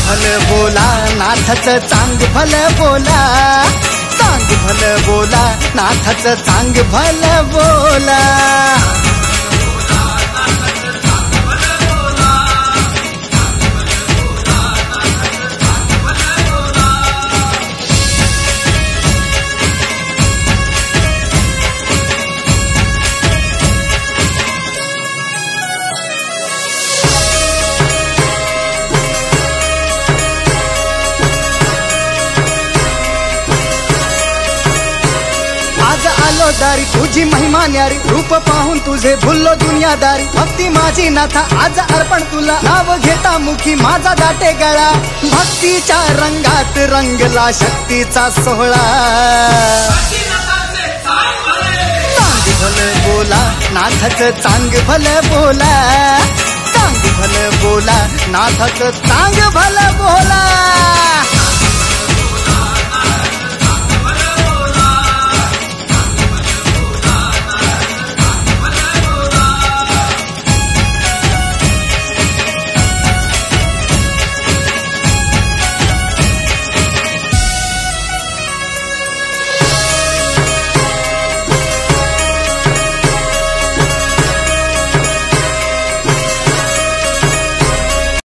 भल बोला नाथच चांग भल बोला, चांग भल बोला नाथच चांग भल बोला। आलो दारी तुझी महिमा न्यारी, रूप पाहून तुझे भुललो दुनियादारी। भक्ती माझी नाथा आज अर्पण तुला, नाव घेता मुखी माझा दाटे गळा। भक्तीच्या रंगात रंगला शक्तीचा सोहळा। चांग भल बोला नाथच चांग भल बोला, चांग भल बोला नाथच चांग भल बोला।